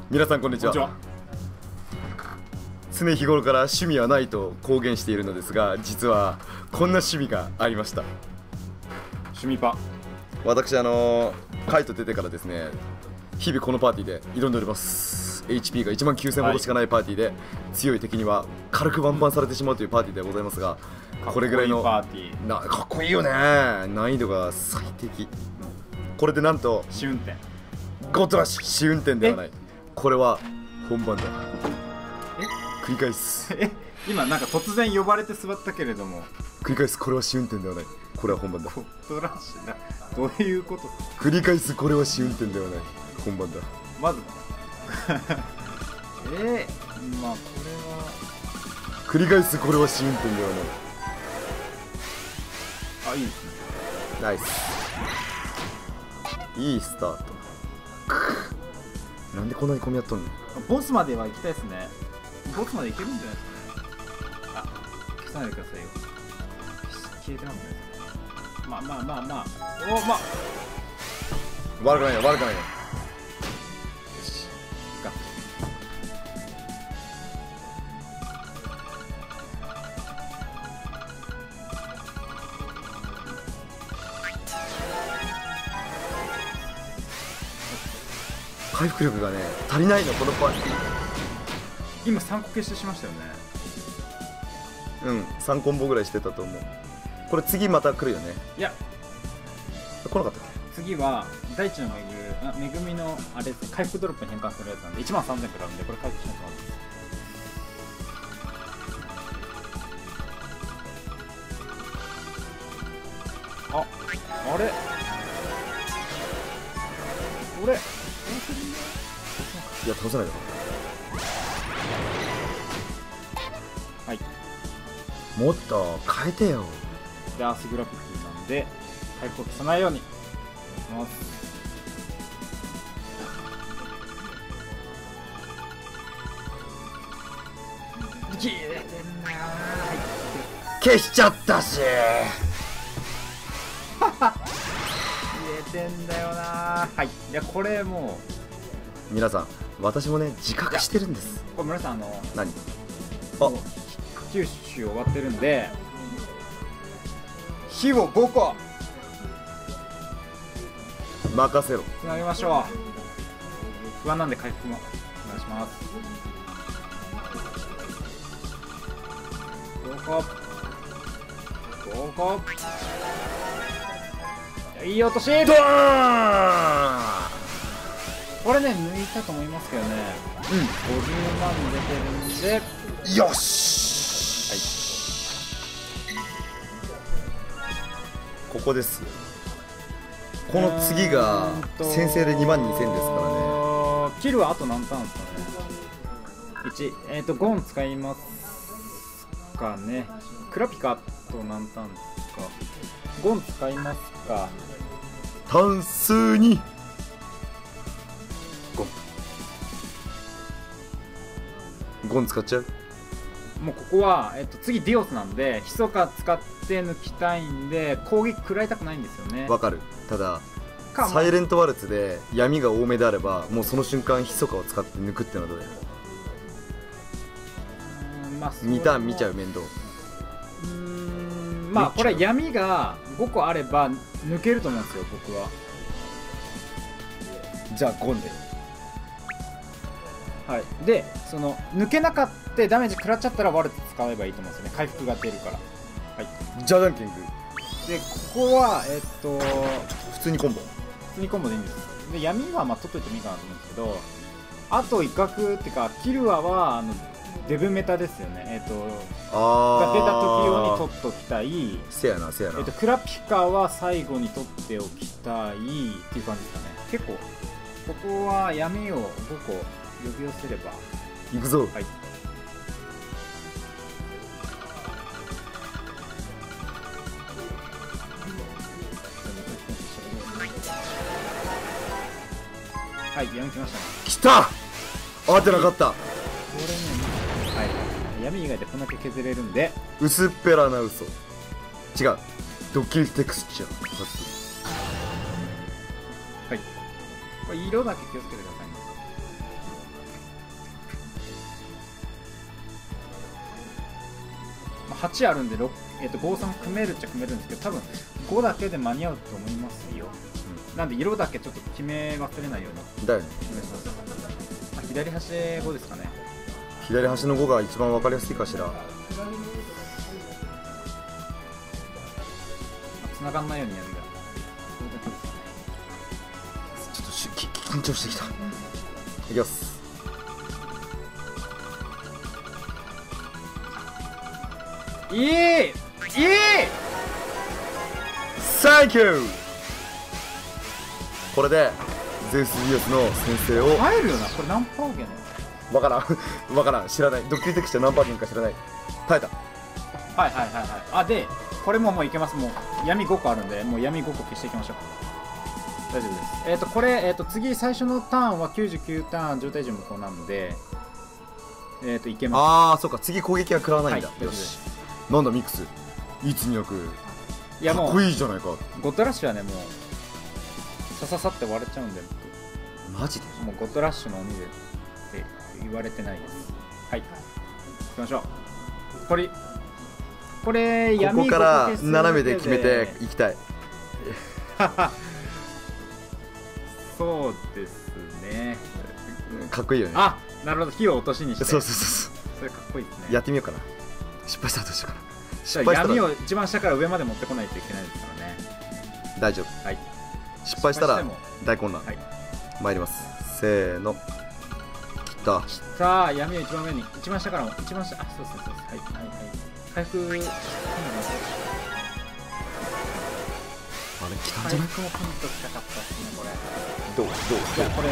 皆さんこんにちは。常日頃から趣味はないと公言しているのですが、実はこんな趣味がありました。 趣味パ。 私カイト出てからですね、日々このパーティーで挑んでおります。 HP が1万9000ほどしかないパーティーで、強い敵には軽くワンパンされてしまうというパーティーでございますが、これぐらいのパーティーかっこいいよね。難易度が最適。これでなんと試運転。 ゴッドラッシュ。試運転ではない、これは本番だ。繰り返す。 今なんか突然呼ばれて座ったけれども、 繰り返す。これは試運転ではない、これは本番だ。 ゴッドラッシュな、どういうこと？ 繰り返す。これは試運転ではない、本番だ。 まずまあこれは繰り返す。これは試運転ではない。 あ、いいですね。 ナイス。いいスタート。なんでこんなに混み合っとんの。 ボスまでは行きたいですね。ボスまで行けるんじゃないですかね。あ、消さないでくださいよ。消えてますね。まあお、まあ悪くないよ、悪くないよ。 よし、ガッ回復力がね足りないの、このパーティ今3個消してしましたよね。 ー。3コンボぐらいしてたと思う。これ次また来るよね。 いや、 来なかったっ次は大地の恵みのあれですね、回復ドロップに変換するやつなんで1万3000くらいあるんで、これ回復しないとまずいです。あれ俺け。いや倒せないよ。 はいもっと変えてよ。 でアースグラフィックなんで回復を消さないようにします。消えてんなー。 消しちゃったし。 消えてんだよなー。はい、いやこれも皆さん、私もね自覚してるんです。 うこれ村さん何。 九州終わってるんで火を5個任せろ。 つなげましょう。不安なんで回復もお願いします。5個5個、いい落とし。 ドーン。 これね抜いたと思いますけどね。50万出てるんでよし。ここですよ。この次が先制で2万2000ですからね。 キルはあと何ターンですかね。1、ゴン使いますかね。クラピカと何ターンですか。ゴン使いますか。 単数にゴン使っちゃう。 もうここは、次ディオスなんでヒソカ使って抜きたいんで攻撃食らいたくないんですよね。 わかる。ただサイレントワルツで闇が多めであれば、もうその瞬間ヒソカを使って抜くってのはどうや。2ターン見ちゃう面倒。 まあこれは闇が5個あれば抜けると思うんですよ僕は。 じゃあゴンで。 はい、でその抜けなかったダメージ食らっちゃったらワルツ使えばいいと思うんですよね。回復が出るから。はい、 じゃあランキングでここは普通にコンボ。 普通にコンボでいいんです。で闇はまあ取っといてもいいかなと思うんですけど、あと威嚇っていうかキルアはデブメタですよね。が出た時用に取っときたい。 せやなせやな。 クラピカは最後に取っておきたいっていう感じですかね。結構ここは闇を5個呼び寄せればいくぞ。 はい、はい、闇来ましたね。 来た。当てなかった。 これね、はい、闇以外でこんだけ削れるんで。 薄っぺらな嘘。違う、ドッキリテクスチャー。 はい、これ色だけ気をつけてくださいね。 8あるんで、53組めるっちゃ組めるんですけど、多分5だけで間に合うと思いますよ。なんで色だけちょっと決め忘れないようにだよね。 お願いします。左端5ですかね。 左端の5が一番分かりやすいかしら。 繋がんないようにやるんだ。 ちょっと緊張してきた。いきます。サンキュー。これでゼウス・ディオスの先生を入るよな。これ何パーゲンわからん知らない。ドッキリテクスチャー何パーゲンか知らない。耐えた。 はい。あ、でこれもういけます。もう闇5個あるんで、もう闇5個消していきましょう。大丈夫です。これ次最初のターンは99ターン状態時無効なんでいけます。 ああ、そうか、次攻撃は食らわないんだ。 はい、 よし。なんだミックス、いつによくいやもうかっこいいじゃないか。 ゴッドラッシュはね、もうさって割れちゃうんで、 マジでもうゴッドラッシュの鬼でって言われてないです。はい、行きましょう。これ闇ここから斜めで決めていきたい。 そうですね。 かっこいいよね。 あ、なるほど。火を落としにして。 そうそれかっこいいですね。 やってみようかな。失敗したらどうしようかな。失敗したら闇を一番下から上まで持ってこないといけないですからね。 大丈夫。 はい。 失敗したら大混乱。 はい。 参ります。せーの。きた。 さあ、闇を一番上に、一番下からも、一番下、あ、そうです。はい。回復。 あれ、来たんじゃない？ 回復もピンときたかったですね、これ。 どういや、これ。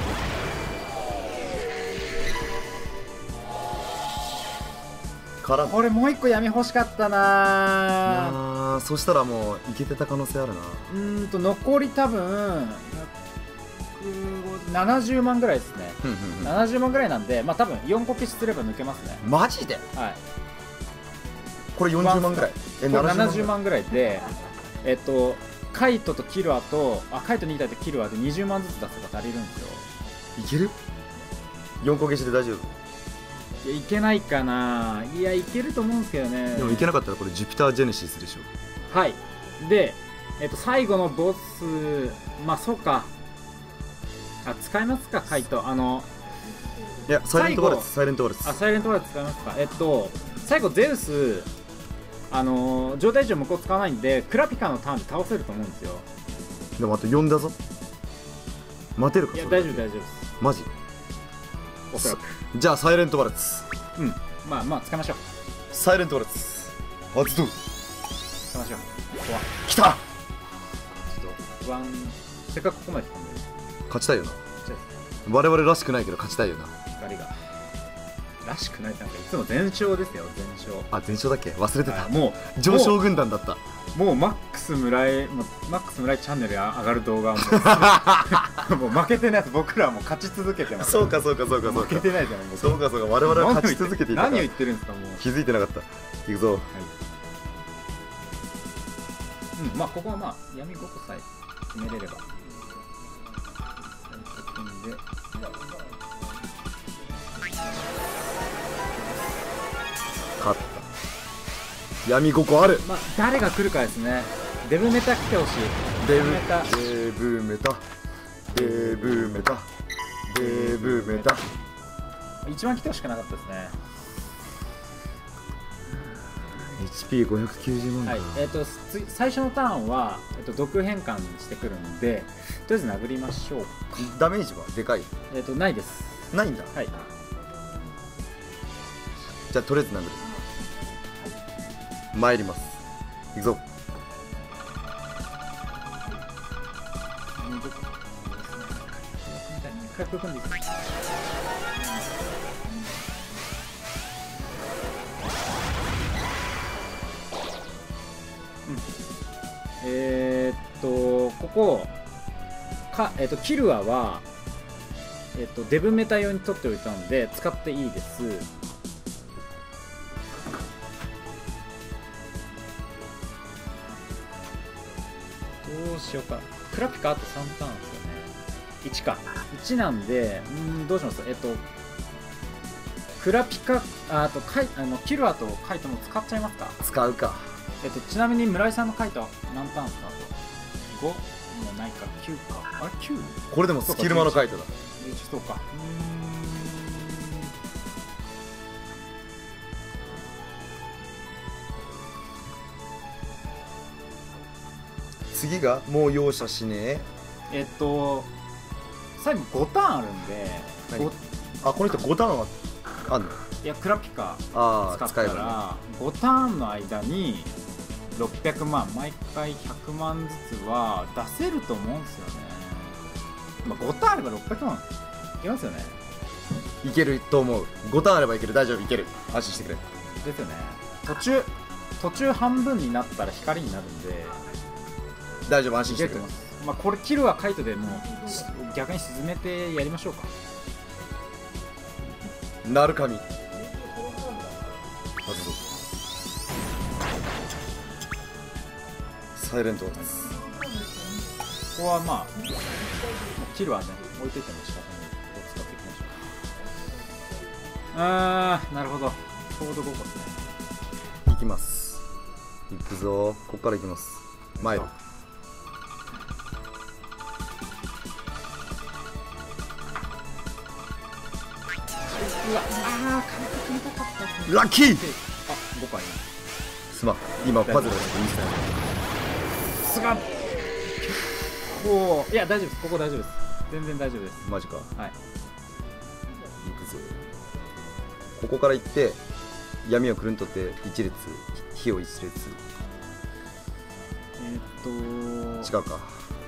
これもう一個闇欲しかったな。 そしたらもういけてた可能性あるな。 残り多分70万ぐらいですね。70万ぐらいなんで、まあ多分4個消しすれば抜けますね。 マジで？ はい。 これ40万ぐらい。 70万ぐらいで、カイトとキルアと、カイト2体とキルアで20万ずつ出せば足りるんですよ。 いける？ 4 個消しで大丈夫？ いや、いけないかな。いや、いけると思うんですけどね。 でもいけなかったらこれジュピター・ジェネシスでしょ。 はい。で、最後のボス、まあそうか。使いますか、カイト。 いや、サイレントワレツ。 サイレントワレツ使いますか。最後ゼウス、状態上向こう使わないんで、クラピカのターンで倒せると思うんですよ。 でもあと4だぞ。待てるか？ いや、大丈夫です。 マジ？ おそらく。 じゃあサイレントワレツ。 まあ使いましょう。 サイレントワレツ発動。 使いましょう。ここは来た。 ちょっと不安。せっかくここまで来たんで勝ちたいよな。我々らしくないけど勝ちたいよな。 光がらしくない。なんかいつも全勝ですよ。全勝。 全勝だっけ？忘れてた。 もう上昇軍団だった。 もうマックス村井チャンネル上がる動画はもう負けてないです。僕らはもう勝ち続けてます。 そうか負けてないじゃん。 そうか我々は勝ち続けていた。 何を言ってるんですか？もう気づいてなかった。いくぞ。はい。 まあここはまあ闇5個さえ決めれれば。 勝った。闇5個ある。 まあ誰が来るかですね。デブメタ来てほしい。 デブメタ一番来てほしくなかったですね。 HP590 万。 はい。最初のターンは毒変換してくるんで、とりあえず殴りましょう。 ダメージはでかい？ ないです。 ないんだ。 はい。 じゃあとりあえず殴る。参ります。いくぞ。 ここキルアはデブメタ用に取っておいたので使っていいです。どうしようか。クラピカあと3ターンですよね。1か。1なんで、どうします？ クラピカ、あとキルアとカイトも使っちゃいますか。 使うか。 ちなみに村井さんのカイトは何ターンですか。5もうないか、9か。あれ 9？ これでもスキルマのカイトだ。 そうか。 次がもう容赦しねえ。 最後5ターンあるんで、 あ、この人5ターンはあんの。 いやクラピカ使った使えばね。 ら5ターンの間に600万毎回100万ずつは出せると思うんですよね。まあ、5ターンあれば600万いけますよね。 いけると思う。5ターンあればいける。大丈夫、いける。安心してくれ。 ですよね。途中半分になったら光になるんで大丈夫、安心いしてくれ。 けると思います。まあこれキルはカイトでもう逆に沈めてやりましょうか。 なるかみ。サイレントです。 ここはまあキルはね置いといても仕方ないので使っていきましょう。なるほど。ちょうど5個ですね。 いきます。いくぞ。ここからいきます。前。 うわ、完璧にかかったですね。 ラッキー。 あ、5回ね。 すまん、今パズルだと見せたよ。 すがおお、いや大丈夫です。ここ大丈夫です。全然大丈夫です。 マジか。 はい。 いくぞ。ここから行って闇をくるんとって一列、火を一列。違うか。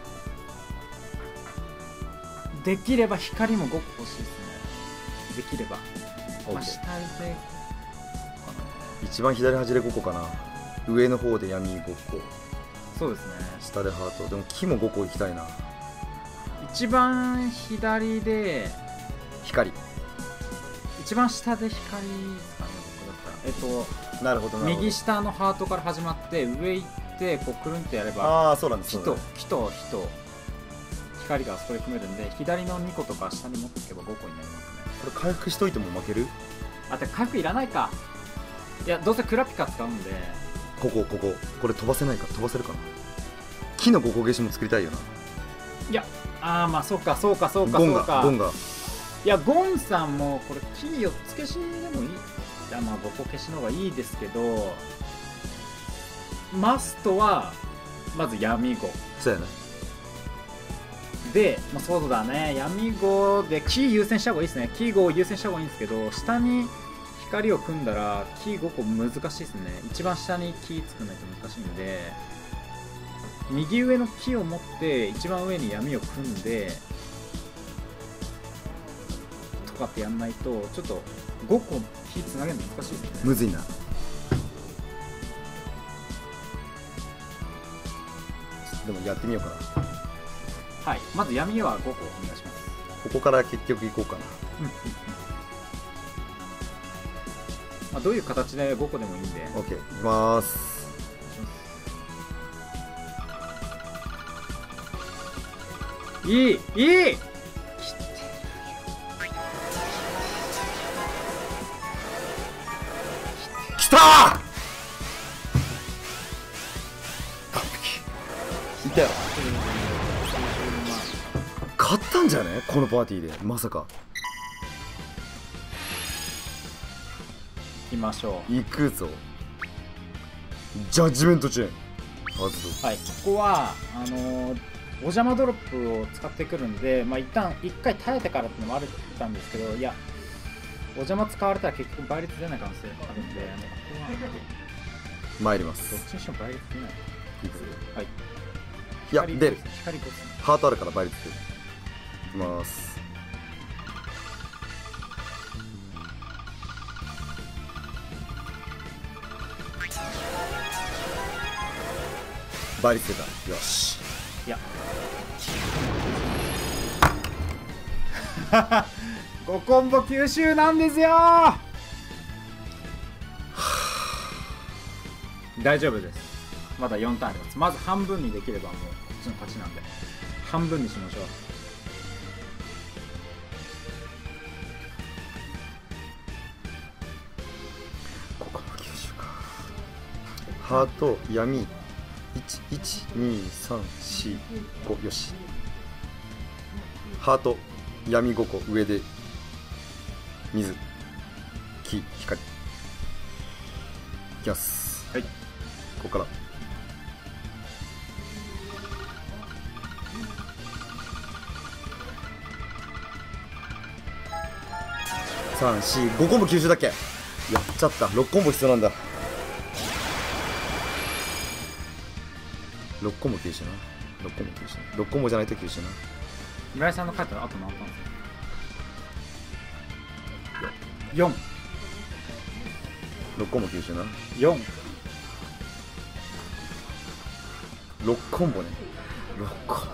できれば光も5個欲しいですね。できれば。まあ、下で一番左端で5個かな。上の方で闇5個。 そうですね。 下でハート。でも木も5個行きたいな。 一番左で光。 一番下で光ですかね、僕だったら。 なるほどなるほど。 右下のハートから始まって上行ってこうくるんってやれば、 ああそうなんです。 木と光があそこで組めるんで、左の2個とか下に持っていけば5個になりますね。 これ回復しといても負ける？ あ、で回復いらないか。いやどうせクラピカ使うんで。 これ飛ばせないか、飛ばせるかな。木の5個消しも作りたいよな。 いやまあそうかゴンがいやゴンさんもこれ木4つ消しでもいい。いやまあ5個消しの方がいいですけど、マストはまず闇5。 そうやな。 で、まあ、そうだね、闇5でキー優先した方がいいですね。キー5を優先した方がいいんですけど、下に光を組んだらキー5個難しいですね。一番下にキー作らないと難しいんで、右上のキーを持って一番上に闇を組んでとかってやんないと、ちょっと5個キーつなげるの難しいですね。 むずいな。でもやってみようかな。 はい、まず闇は5個お願いします。 ここから結局行こうかな。 まあどういう形で5個でもいいんで。 OK、 いきまーす。 いいきたー。完璧。いたよ。勝ったんじゃねこのパーティーで。まさか。 行きましょう。 行くぞ。ジャッジメントチェーン。 はい、ここはお邪魔ドロップを使ってくるんで、まあ一回耐えてからってのもあったんですけど、いやお邪魔使われたら結局倍率出ない可能性があるんで、ここは参ります。 どっちにしても倍率出ない。 いくぞ。 はい。 いや、出る。 光5ですね。 ハートあるから倍率出る。いきます。倍率出た。よし。 いや5コンボ吸収なんですよ大丈夫です。まだ4ターンあります。まず半分にできればもうこっちの勝ちなんで、半分にしましょう。 ハート闇11234 5よし。ハート闇5個上で水木光いきます。 はい、 ここから345コンボ吸収だっけ。やっちゃった。6コンボ必要なんだ。6コンボ吸収な。6コンボ吸収な。6コンボじゃないと吸収な。 村井さんの書いたらあと何パン4。 6コンボ吸収な。 4。 6コンボね。6コンボ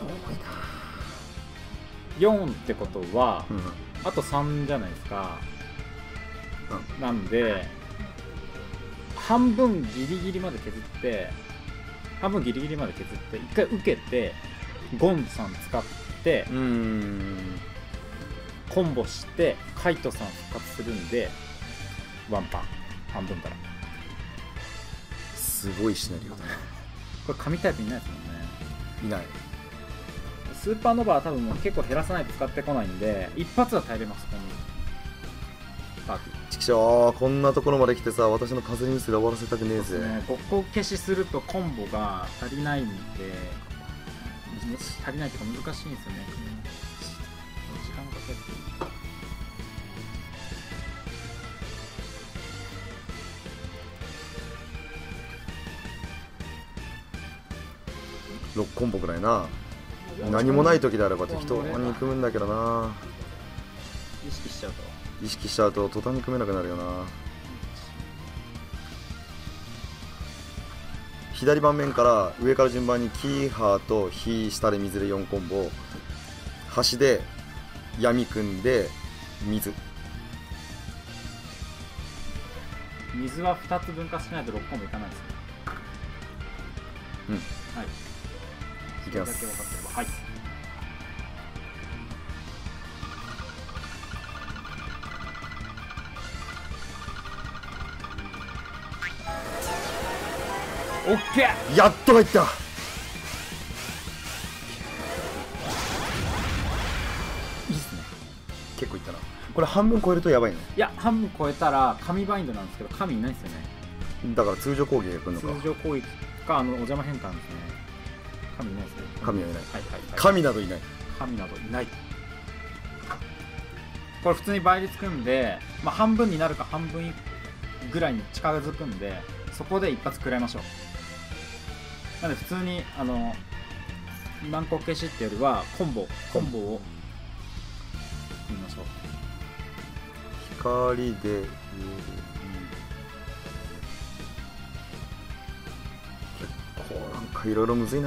多いな。 4ってことは、 うん、 あと3じゃないですか。なんで半分ギリギリまで削って一回受けてゴンさん使ってコンボしてカイトさん復活するんでワンパン半分からすごいシナリオだな。 これ神タイプいないですもんね。 いない。 スーパーノバは多分もう結構減らさないと使ってこないんで一発は耐えれます。このパーティーちくしょう、こんなところまで来てさ、私の風ミスで終わらせたくねえぜ。 ここ消しするとコンボが足りないんで、足りないというか難しいんですよね。時間かけて 6コンボくらいな。何もない時であれば適当に組むんだけどな。 意識しちゃうと途端に組めなくなるよな。左盤面から上から順番にキーハーと火下で水で4コンボ、端で闇組んで水は2つ分割しないと6コンボいかないですね。 うん、 はい、 いきます。 それだけ分かってれば。はい、オッケー。 やっと入った。 いいっすね。 結構いったな。これ半分超えるとやばいね。 いや半分超えたら神バインドなんですけど神いないっすよね。 だから通常攻撃が来るのか。 通常攻撃かお邪魔変換ですね。神いないですね。 神はいない。 はいはいはい。 神などいない。 神などいない。これ普通に倍率組んで、まあ、半分になるか半分ぐらいに近づくんで、そこで一発食らいましょう。なので普通に何個消しってよりはコンボを見ましょう。 光で、結構なんかいろいろむずいな。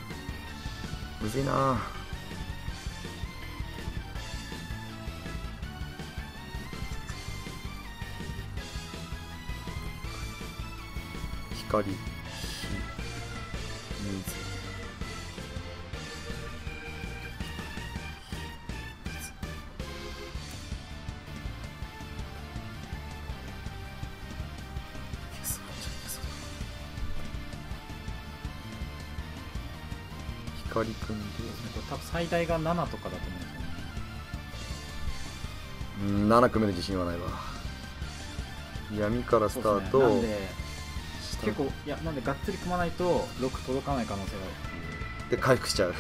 光、火、水、光くんで、 多分最大が7とかだと思うんですよね。 7組める自信はないわ。闇からスタート。 なんで結構なんでがっつり組まないと6届かない可能性があるっていう。 で回復しちゃう。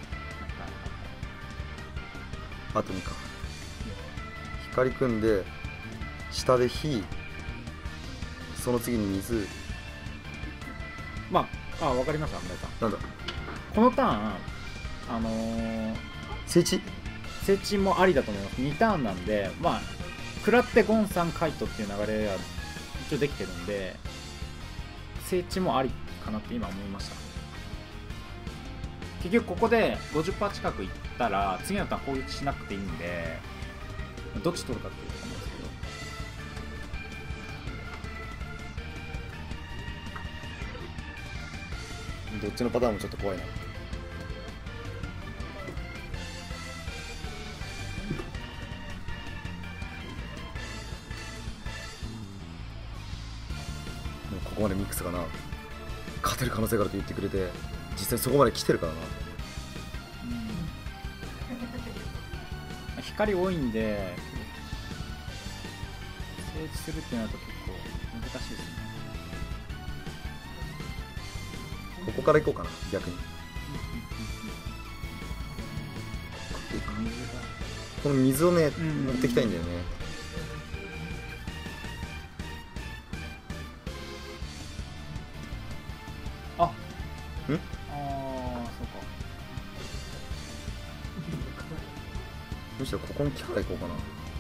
あと2か。光組んで下で火、その次に水。 分かりました村井さん。 なんだこのターン聖地もありだと思います。2ターンなんで食らってゴンさんカイトっていう流れは一応できてるんで聖地もありかなって今思いました。結局ここで 50% 近くいったら次のターン攻撃しなくていいんでどっち取るかっていうところなんですけど、 どっちのパターンもちょっと怖いな。ここまでミックスかな。 勝てる可能性があると言ってくれて、実際そこまで来てるからな。 光多いんで整地するってなると結構難しいですね。 ここから行こうかな、逆に。この水をね、持ってきたいんだよね。 あ、 ん？ああ、そうか。 むしろここの木から行こうかな。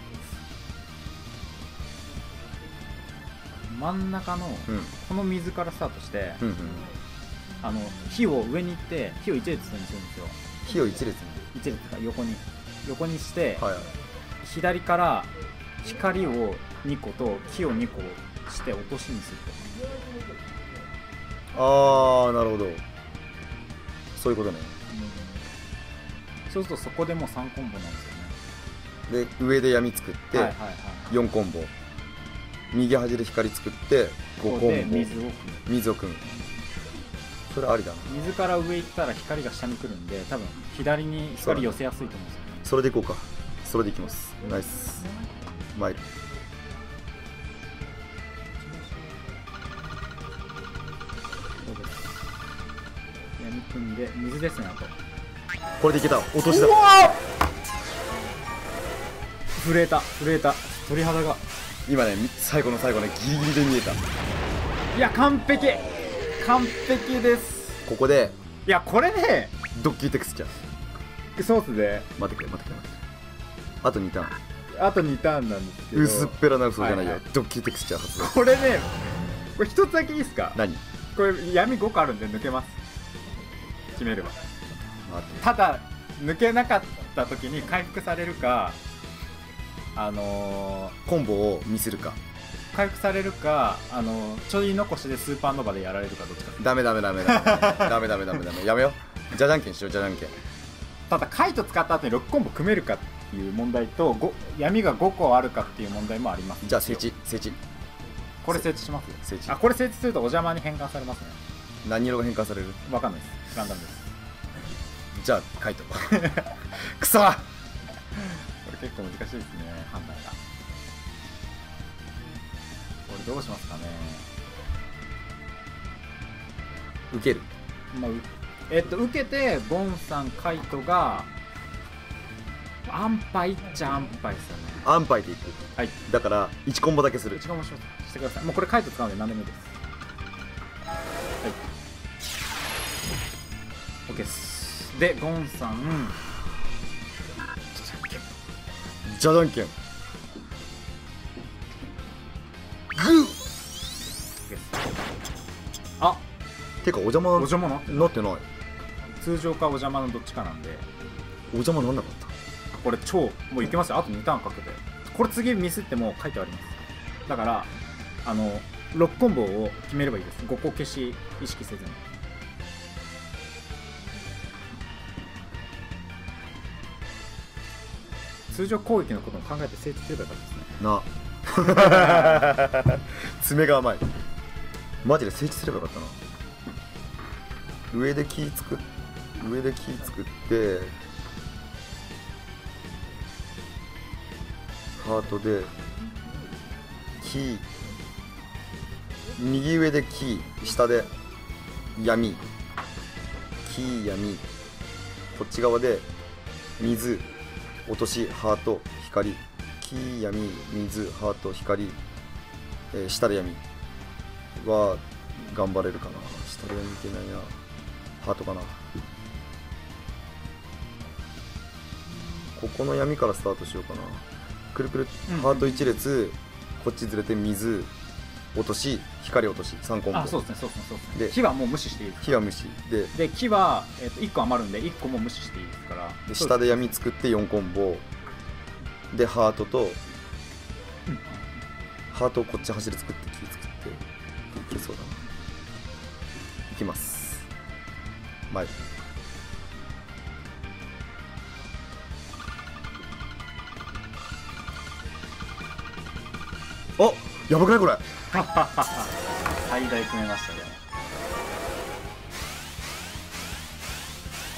真ん中のこの水からスタートして、 うんうん、 火を上に行って火を一列にするんですよ。 火を一列に一列か横にして、 はいはい、 左から光を2個と木を2個して落としにすると。 ああ、なるほど、そういうことね。 そうするとそこでもう3コンボなんですよでね。 上で闇作って、はいはいはい、4コンボ、右端で光作って5コンボで水を組む。それありだな。 水から上行ったら光が下に来るんで、多分左に光寄せやすいと思うんですよね。 それでいこうか。それでいきます。ナイス。マイル。 そうです。闇組んで水ですね。あとこれでいけた。落としだ。 震えた鳥肌が今ね、最後の最後ね、ギリギリで見えた。 いや、完璧です。 ここでいや、これね、 ドッキリテクスチャーソースで待ってくれ。あと2ターン。 あと2ターンなんですけど、 薄っぺらな嘘じゃないよ、 はいはい、 ドッキリテクスチャー発動。 これね、これ一つだけいいですか。 何？ これ闇5個あるんで抜けます。決めれば。ただ抜けなかった時に回復されるか、 コンボを見せるか、 回復されるか、ちょい残しでスーパーノヴァでやられるか、どっちか。 ダメやめよう。じゃんけんしよう。 ただカイト使った後に6コンボ組めるかっていう問題と、闇が5個あるかっていう問題もあります。 じゃあ整地。 これ整地します。 整地。 あ、これ整地するとお邪魔に変換されますね。 何色が変換される？ わかんないです。ランダムです。 じゃあカイト。くそ。 これ結構難しいですね、判断が。これどうしますかね。 受ける。 まあ、受けてボンさんカイトが安牌っちゃ安牌ですよね。 安牌でいく。 はい。 だから1コンボだけする。 1コンボしてください。もうこれカイト使うんで何でもいいです。はい。OK です。でボンさんじゃんけん。グー。 あ、 てかお邪魔なってない。 通常かお邪魔のどっちかなんで。 お邪魔なんなかった。 これ超もういけますよ。あと2ターンかけて。これ次ミスっても書いてあります。だから6コンボを決めればいいです。5個消し意識せずに。通常攻撃のことを考えて整地すればよかったですね。 爪が甘い。マジで整地すればよかったな。上でキー作ってハートでキー、右上でキー、下で闇、キー闇、こっち側で水、落とし、ハート、光、キー闇、水、ハート、光、下で闇は頑張れるかな。下で闇いけないな。ハートかな。ここの闇からスタートしようかな。くるくる、ハート1列、こっちずれて水、落とし、光落とし、3コンボ。 あ、そうですね。で火はもう無視していいです。 火は無視で木は、1個余るんで1個も無視していいですから。 で下で闇作って4コンボでハートと、ハートをこっち走り作ってキー作っていけそうだな。いきます。前。あ、やばくないこれ。 最大組めましたね。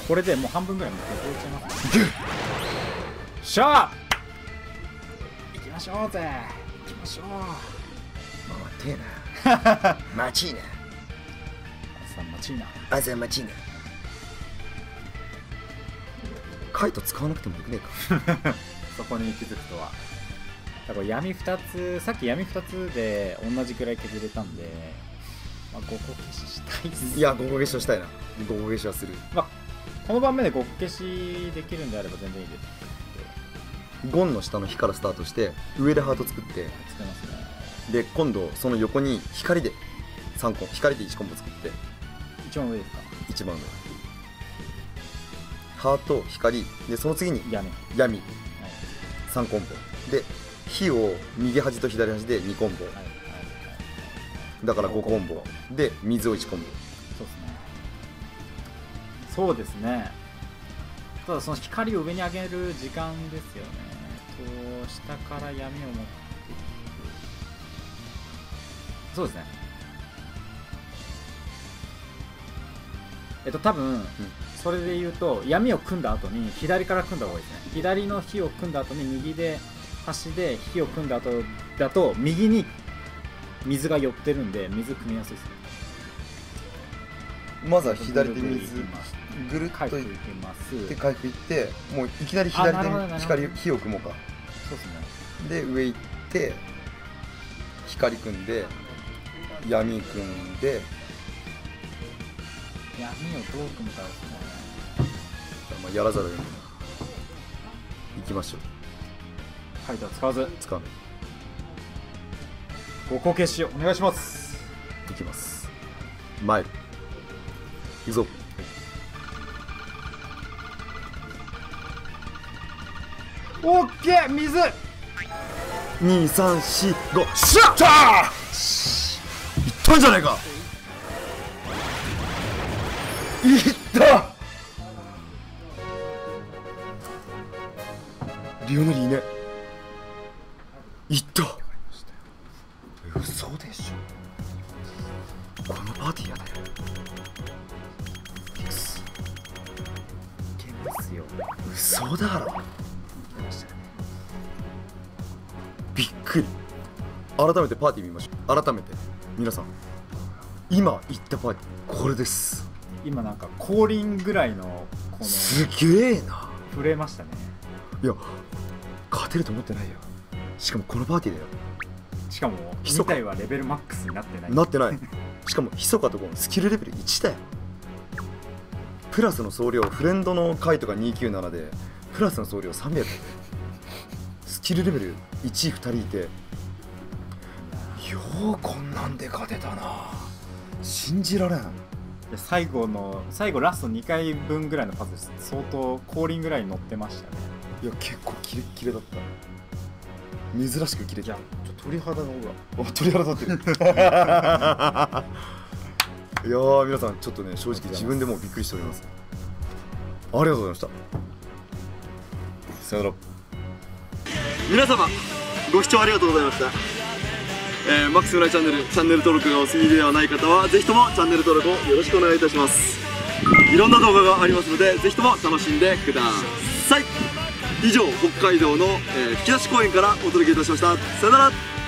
これでもう半分ぐらいもう削れちゃいますね。しゃあ行きましょうぜ、行きましょう。 待てな待ちな朝待ちな朝待ちな。カイト使わなくてもよくねえかそこに気づくとは。だから闇2つ、さっき闇2つで同じくらい削れたんで、まあ、5個消ししたいっす。 いや、5個消しはしたいな。5個消しはする。 まあ、この盤面で5個消しできるんであれば全然いいです。 ゴンの下の火からスタートして上でハート作って、 作れますね。 で今度その横に光で3個、光で1コンボ作って、 一番上ですか？ 一番上ハート光で、その次に闇、 闇はい、 3コンボで、火を右端と左端で2コンボ、 はいはいはい、 だから5コンボで水を1コンボ。 そうですね。そうですね。ただその光を上に上げる時間ですよね。下から闇を持っていく。そうですね。多分、それで言うと闇を組んだ後に左から組んだ方がいいですね。左の火を組んだ後に右で端で火を組んだ後だと右に水が寄ってるんで水組みやすいですね。 まずは左で水ぐるっと回復いっいきます。 て回復いって、もういきなり左で火を組もうか。 そうですね。 で上行って光組んで闇組んで、 闇をどう組むかですね。 まあやらざるを得ない。行きましょう。 カイトは使わず使う。 5個消しをお願いします。 行きます。前行くぞ。 オッケー、水 2、3、4、5、シャッター。いったんじゃないか。いったリオネリいね。いった。嘘でしょ。このパーティーやで。いけますよ。嘘だろ。びっくり。改めてパーティー見ましょう。改めて皆さん、今言ったパーティーこれです。 今なんか降臨ぐらいのこのすげえな。 震えましたね。 いや勝てると思ってないよ。しかもこのパーティーだよ。 しかも2体はレベルマックスになってない。 なってない。しかもひそかとこのスキルレベル1だよ。プラスの総量、フレンドの回とか297でプラスの総量300。スキルレベル1、2人いて、ようこんなんで勝てたな。信じられん。 最後ラスト2回分ぐらいの数です。相当降臨ぐらい乗ってましたね。 いや結構キレッキレだった。珍しくキレてた。鳥肌が鳥肌立ってる。いやー皆さんちょっとね、正直自分でもうびっくりしております。ありがとうございました。さよなら。皆様ご視聴ありがとうございました。マックスフライチャンネル登録がお済みではない方はぜひともチャンネル登録をよろしくお願いいたします。いろんな動画がありますのでぜひとも楽しんでください。以上北海道の吹き出し公園からお届けいたしました。さよなら。